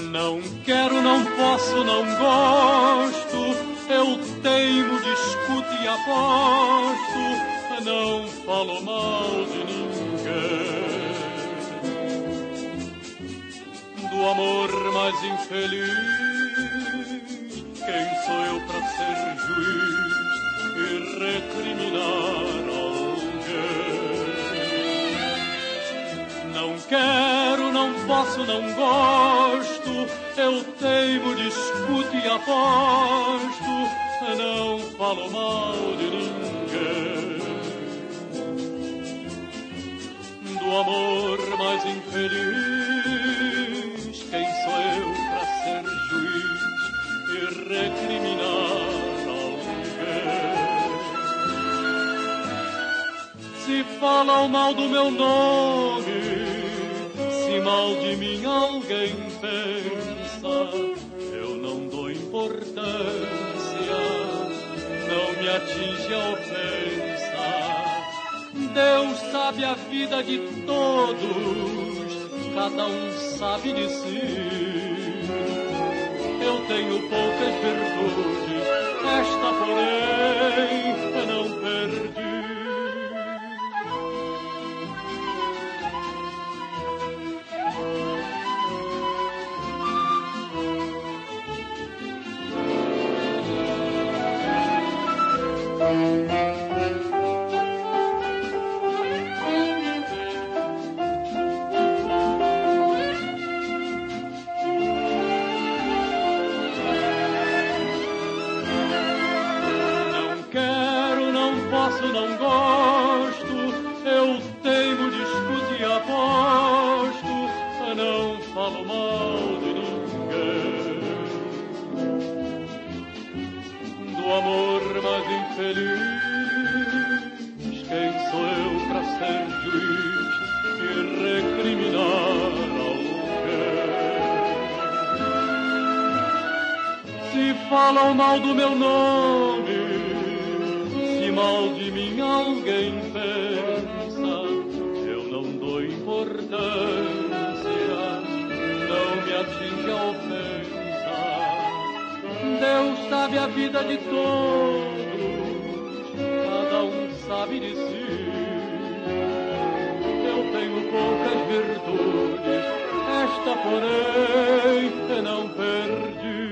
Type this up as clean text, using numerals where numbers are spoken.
Não quero, não posso, não gosto, eu teimo, discuto e aposto, não falo mal de ninguém. Do amor mais infeliz, quem sou eu para ser juiz e recriminar alguém? Não quero, não posso, não gosto, eu teimo, discuto e aposto, não falo mal de ninguém. Do amor mais infeliz, quem sou eu para ser juiz e recriminar alguém? Se falam mal do meu nome, se mal de mim alguém pensa, eu não dou importância, não me atinge a ofensa. Deus sabe a vida de todos, cada um sabe de si. Eu tenho poucas virtudes, esta porém não perdi. Não gosto, eu teimo, discuto e aposto, não falo mal de ninguém. Do amor mais infeliz, quem sou eu para ser juiz e recriminar alguém? Se falam mal do meu nome, mal de mim alguém pensa, eu não dou importância, não me atinge a ofensa. Deus sabe a vida de todos, cada um sabe de si. Eu tenho poucas virtudes, esta porém não perdi.